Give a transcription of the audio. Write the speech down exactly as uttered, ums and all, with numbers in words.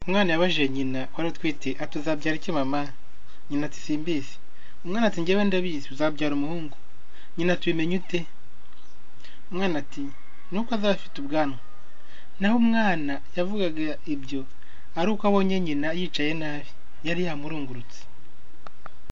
Umwana yabajije nyina wari utwite ati uzabyara iki mama? Nyina ati simbizi. Umwana ati njyewe ndabizi, uzabyara umuhungu. Nyina ati ubimenye ute? Umwana ati nuko azaba afite ubwanwa. Naho umwana yavugaga ibyo ari uko abonye nyina yicaye nabi, yari yamurungurutse.